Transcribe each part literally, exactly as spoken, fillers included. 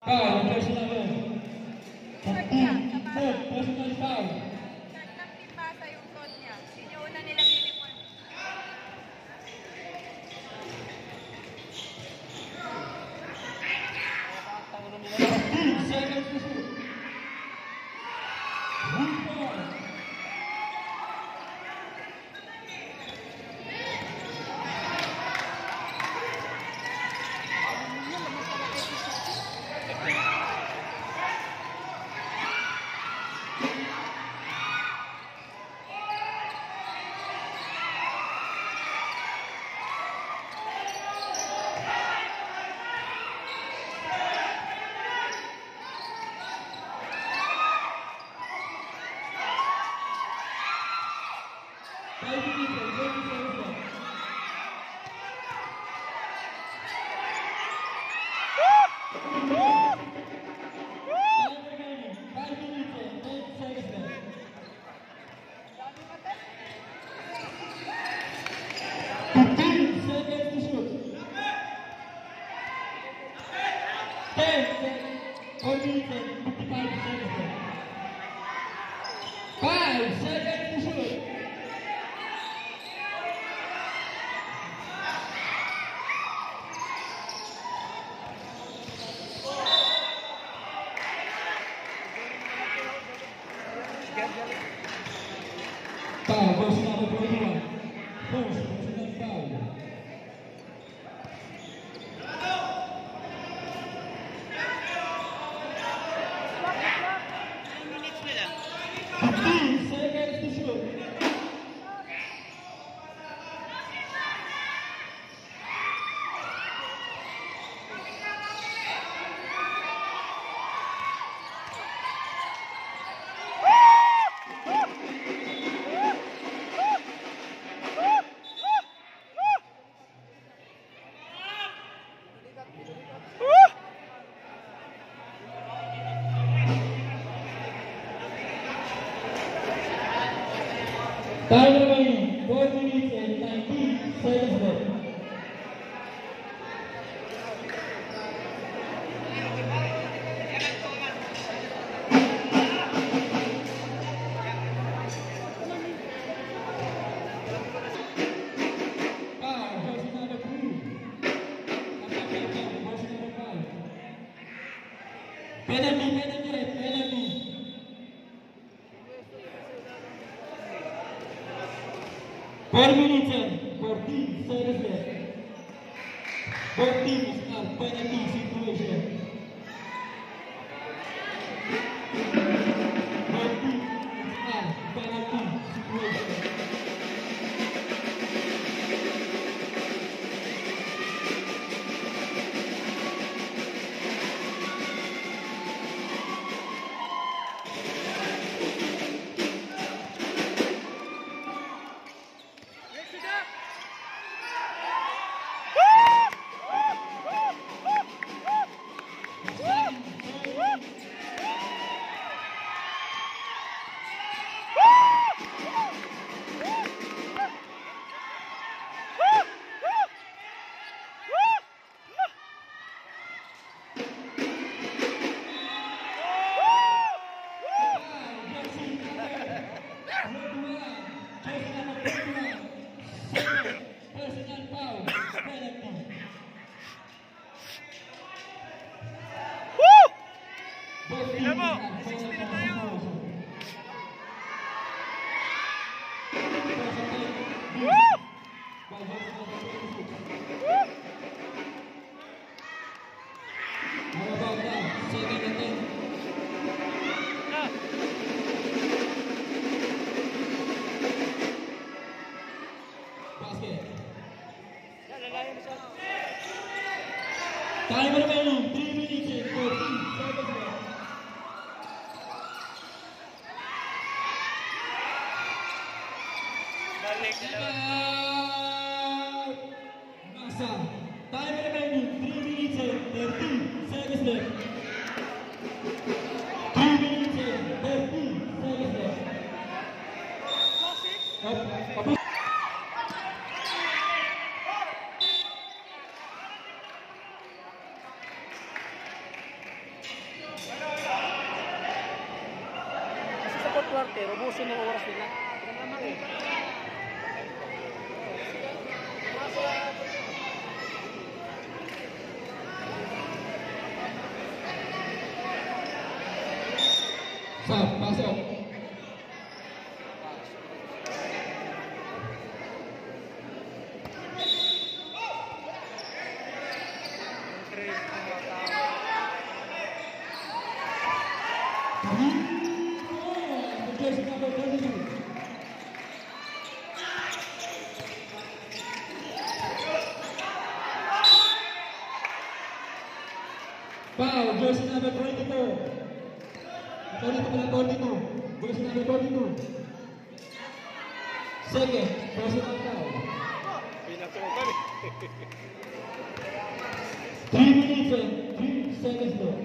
Foul, personal foul. Third, personal foul. Nagtimbasa yung suot niya. Yun yung una nilang uniform. fifteen seconds to shoot. One foul. Five minutes and twenty seconds left. Time remaining. Five minutes and twenty seconds left. Fifteen seconds to shoot. Ten seconds. Four minutes and fifty-five seconds left. Five seconds to shoot. Foul, versus number twenty-one. First, personal foul. Fifteen seconds to shoot. Time remaining, four minutes and nineteen seconds left. Foul, versus number three. Versus number five. Penalty, penalty, penalty. Four minutes and fourteen seconds left. Both teams are penalty situation. Both teams are penalty situation. Personal foul, penalty. Both teams are penalty situation. By versus number twenty-six. How about that? Second and ten. Basket. Time remaining, three minutes and fourteen seconds left. Masa. Time remaining, three minutes and thirteen seconds left. three minutes and thirteen seconds left. Up, up. Duarte, robusin yung oras nila. Sab, pasok. Jersey number thirty-two. Foul, jersey number twenty-four. Twenty-two pala twenty-two. Jersey number twenty-two. Second, personal foul. Pinatukan eh. Three minutes and three seconds left.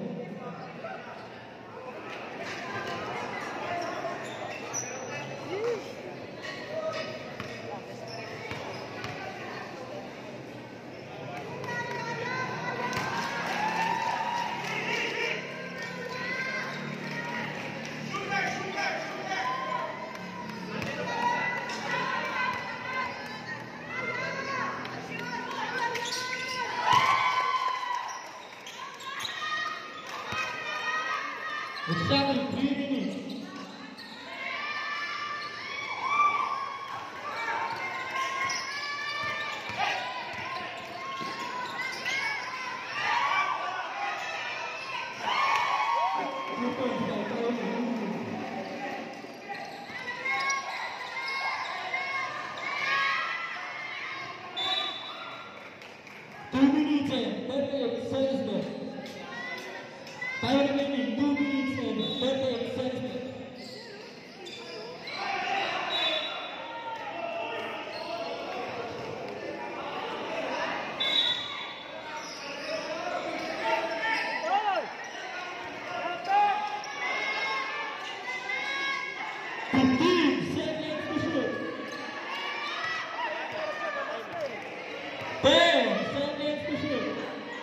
It's only three minutes. Two points by Tony. Two minutes and thirty-eight seconds left. Time remaining two minutes and thirty-eight seconds left. Fifteen seconds to shoot. Ten seconds to shoot.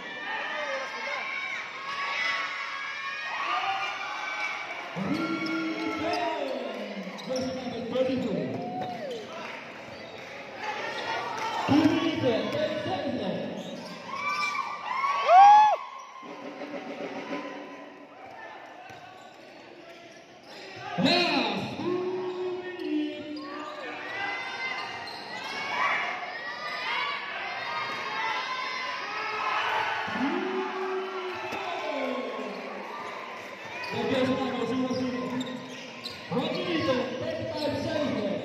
Jersey number thirty-two. Two minutes and ten seconds left. Last two minutes. The jersey number zero zero. One minute and thirty-five seconds left.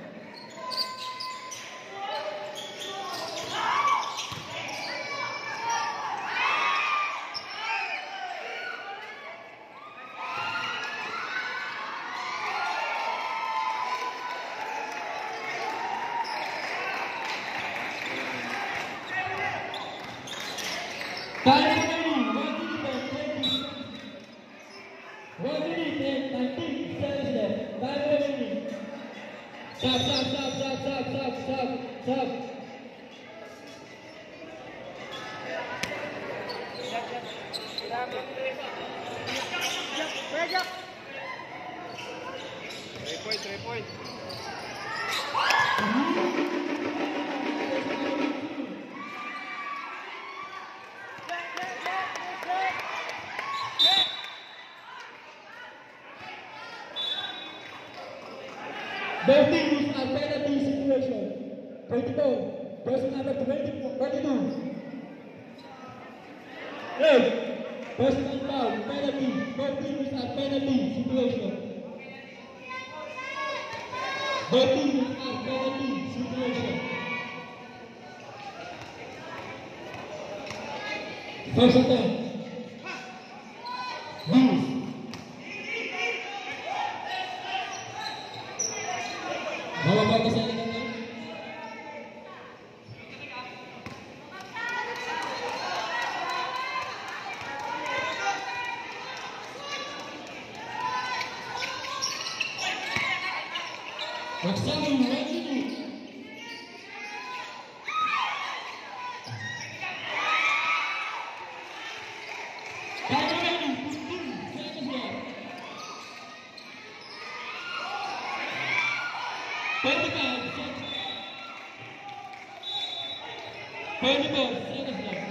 Time remaining one minute and twenty seconds. One minute and nineteen seconds left. Time remaining. Stop, stop, stop, stop, stop, stop, stop, stop. Three point, three point. Both teams are penalty situation. twenty-four, person number twenty-two. Hey, personal foul, penalty. Both teams are penalty situation. Both teams are penalty situation. First attempt. Lose. Bababa ka sa ilang na. Magsama yung one minute. Time remaining fifteen seconds left. forty-four seconds left.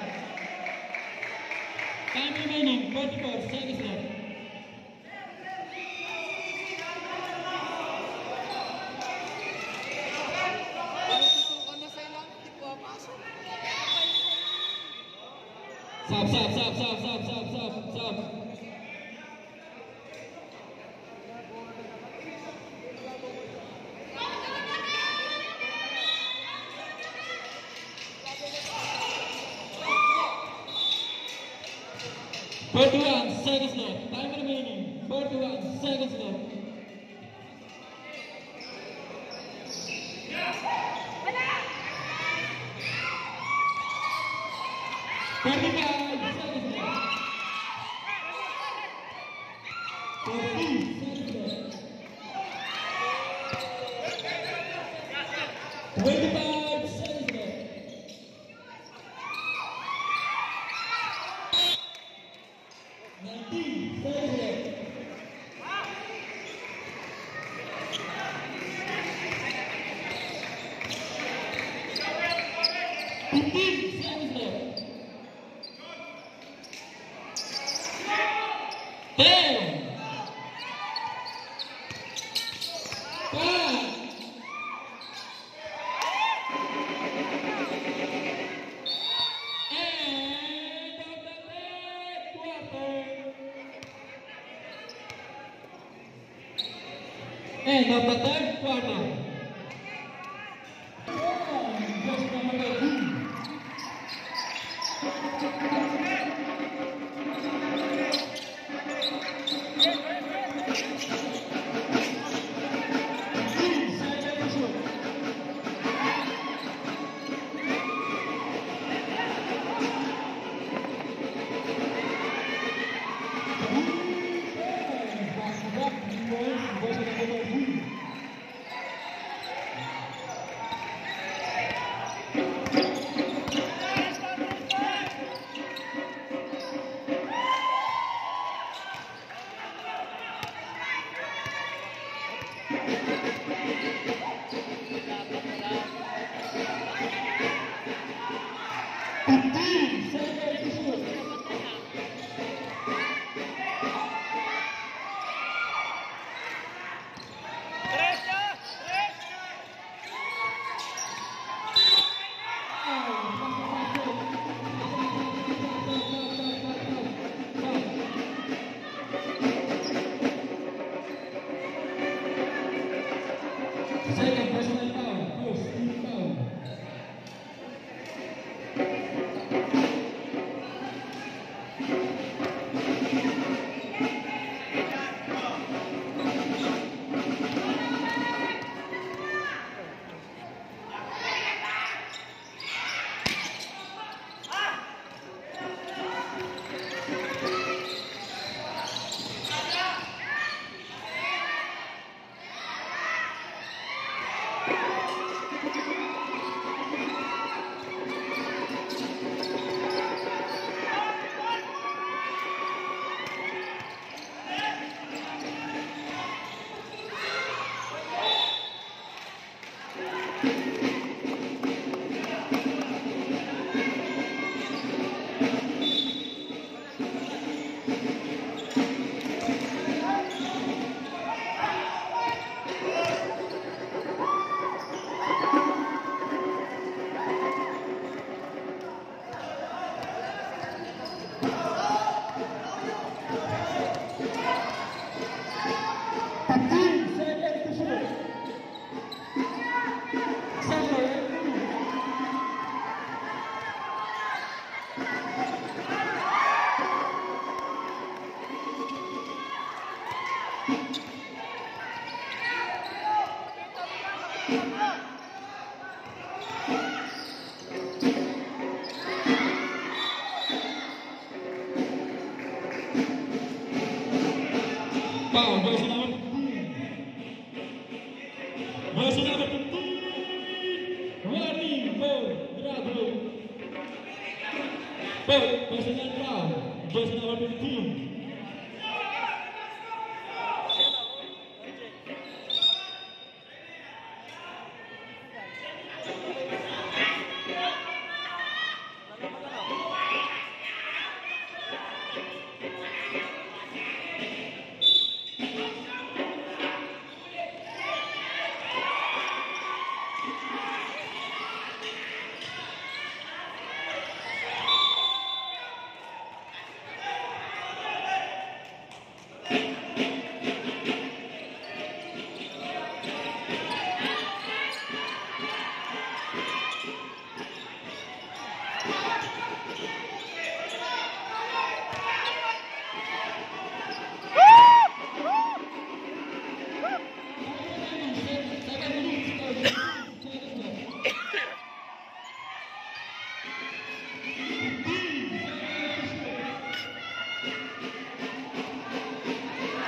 Time remaining, forty-four seconds left. Stop, stop, stop, stop, stop, stop, stop, stop. forty-one seconds left. Time remaining. forty-one seconds left. thirty-five seconds left. forty seconds left. twenty-five seconds left. nineteen seconds left. fifteen seconds left. ten. five. End of the third quarter. End of the third quarter. Just number two. Second personal foul, first team foul. Foul, jersey number fifteen. Jersey number fifteen. Warning, foul, Bravo. Foul, personal foul, jersey number fifteen.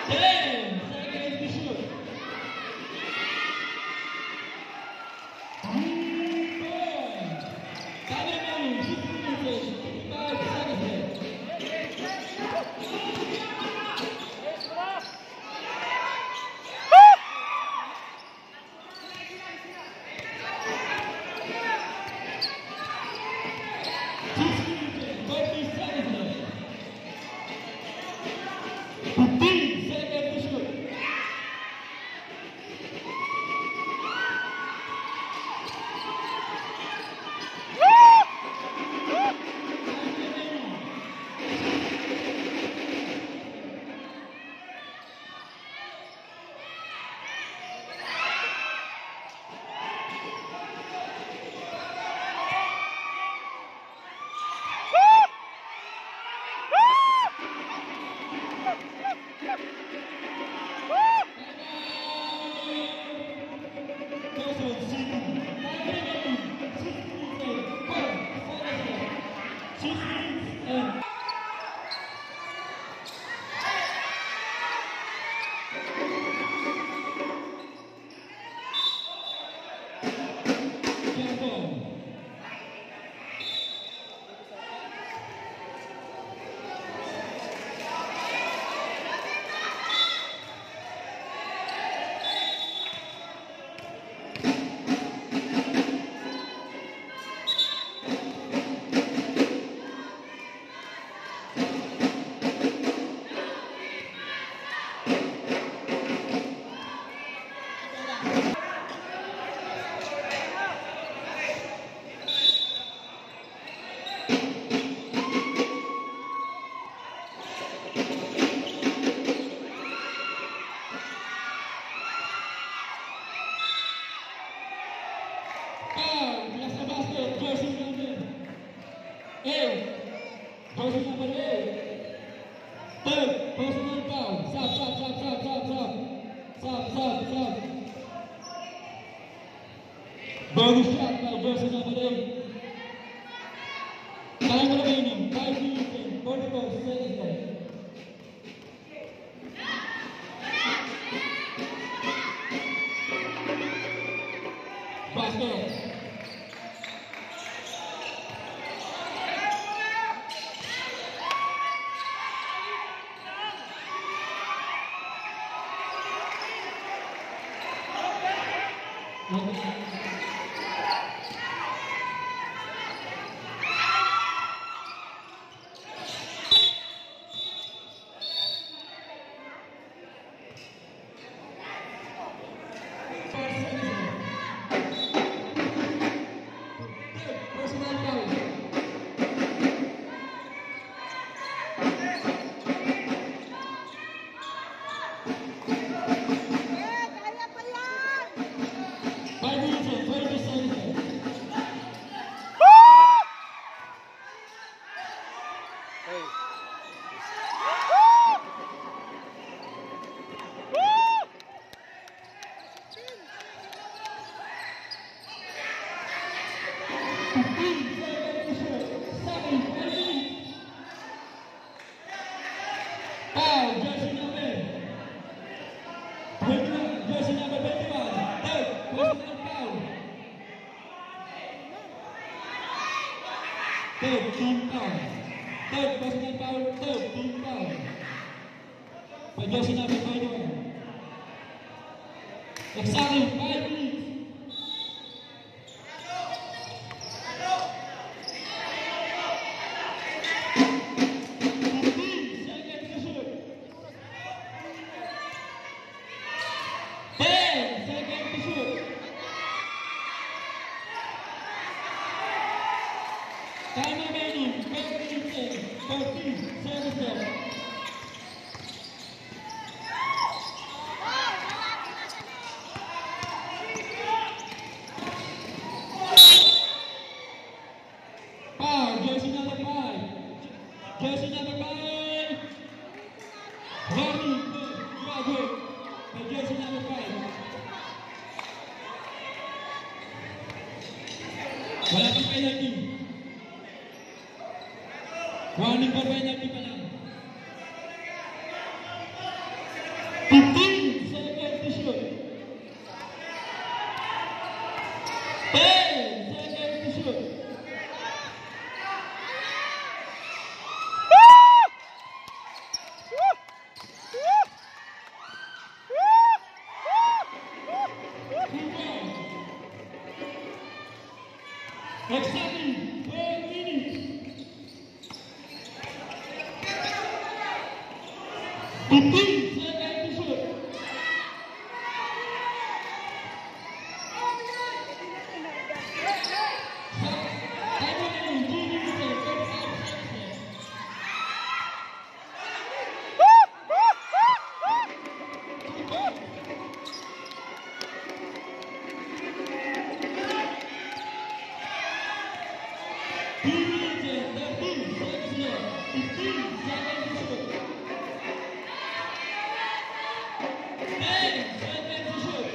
ten seconds to shoot. Three points. Time remaining six minutes, fifty-five seconds left. fifteen seconds to shoot. Bonus shot by jersey number eight. Time remaining five minutes and forty-four seconds left. Basket. Third team foul. Third personal foul, third team foul. By jersey number twenty-one. Exactly five minutes. fifteen seconds to shoot. ten seconds to shoot. Time remaining five minutes and fourteen seconds left. Foul, jersey number five. Jersey number five. Ronnie graduate by jersey number five. Wala pang penalty. Warning for penalty pa lang. Exactly four minutes. fifteen seconds to shoot. Time remaining three minutes and thirty-five seconds. Three minutes and thirteen seconds left. fifteen seconds to shoot. ten seconds to shoot.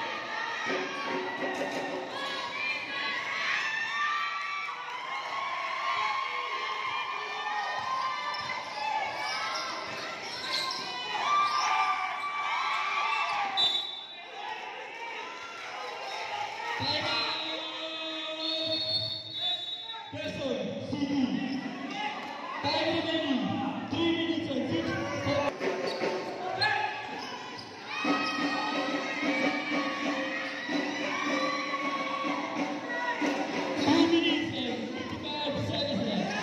Time out. Person, C D. Time remaining three minutes and six seconds. Two minutes and fifty-five seconds left.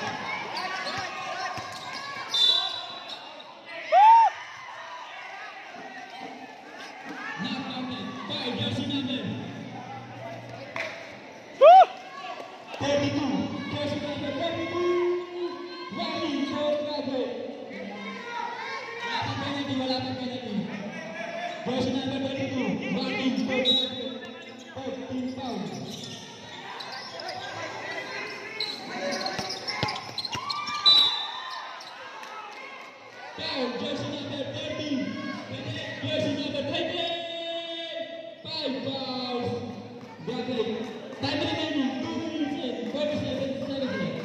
Not counted. Five, jersey number thirty-two. Jersey number thirty-two. Wally Codrado. Wala pang penalty, wala pang penalty. Jersey number thirty-two. Wally Codrado. fourteen fouls. Foul, jersey number thirty. Jersey number twenty. Five fouls. Got it. Time remaining two minutes and forty-seven seconds left.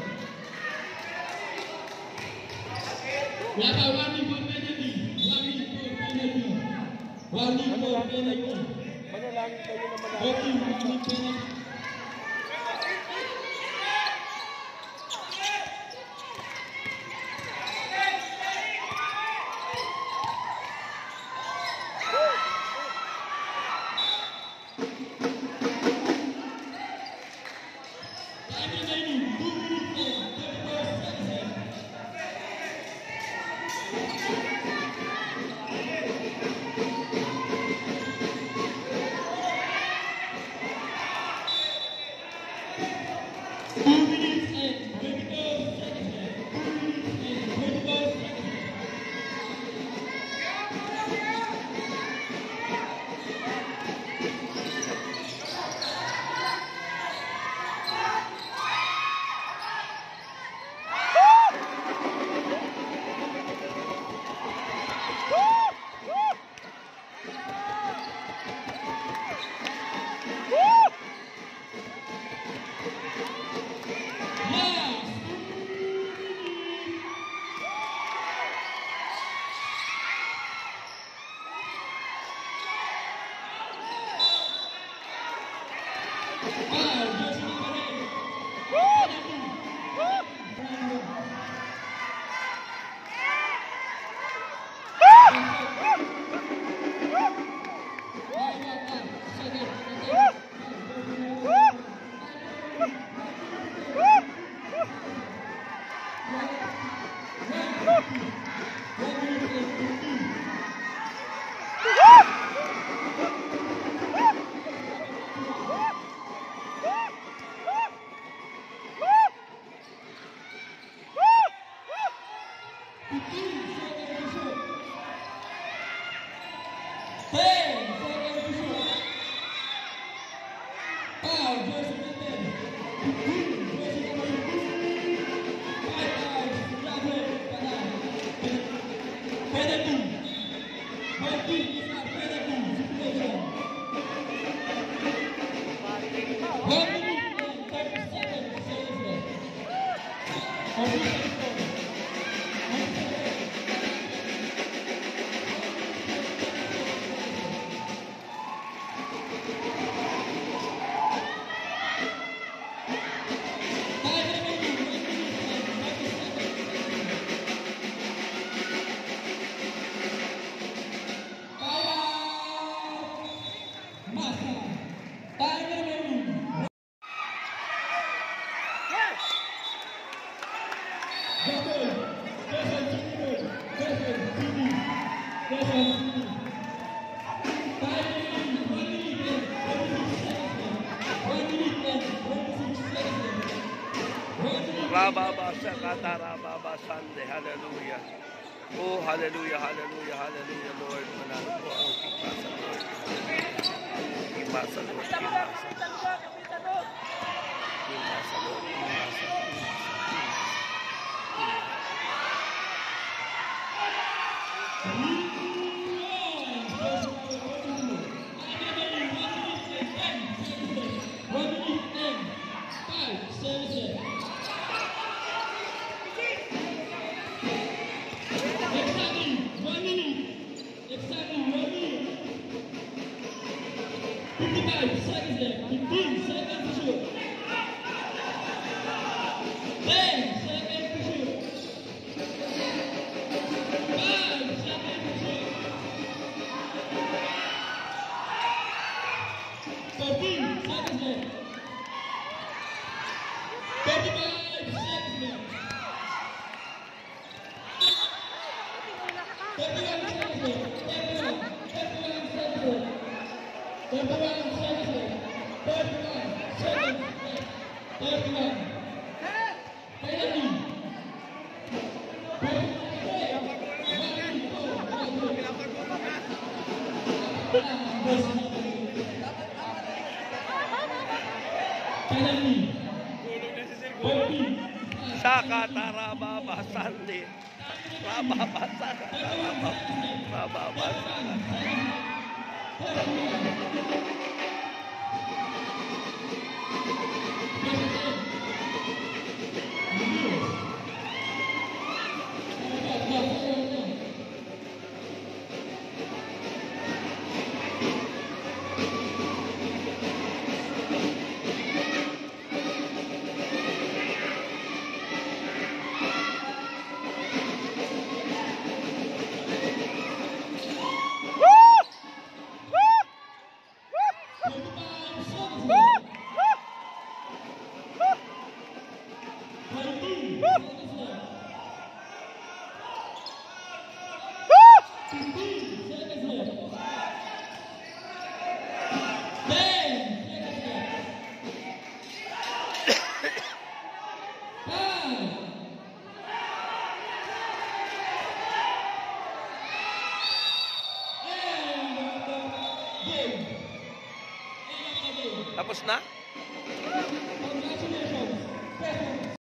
Wala pa, warning for penalty. Warning for penalty. Warning for penalty. Manalangin kayo na manalangin. Okay, warning penalty. Time remaining two minutes and thirty-four seconds left. Two minutes and twenty-four seconds left. Two minutes and twenty-four seconds left. Five Yes, sir. Time remaining, one minute and twenty-six seconds left. One minute and twenty-six seconds left. One minute. Rababasa Katarababa Sande. Hallelujah. Oh, hallelujah, hallelujah, hallelujah, Lord. Manalo po ang kipasa, Lord. Kipasa, Lord. Kipasa. Kipasa, Lord. Kipasa. One minute and five seconds left. Exactly one minute. Exactly one minute. Fifty-five seconds left. Fifteen seconds to shoot. Ten seconds to shoot. Five seconds to shoot. Thirteen seconds left. Thirty-five seconds left. Thirty-one seconds left. Thirty-one. Thirty-one seconds left. Thirty-one seconds left. Thirty-one seconds left. Thirty-one. Penalty. Penalty. Penalty. Sakatarababa Sande. Rababasa. Rababasa. Tapos na? Congratulations.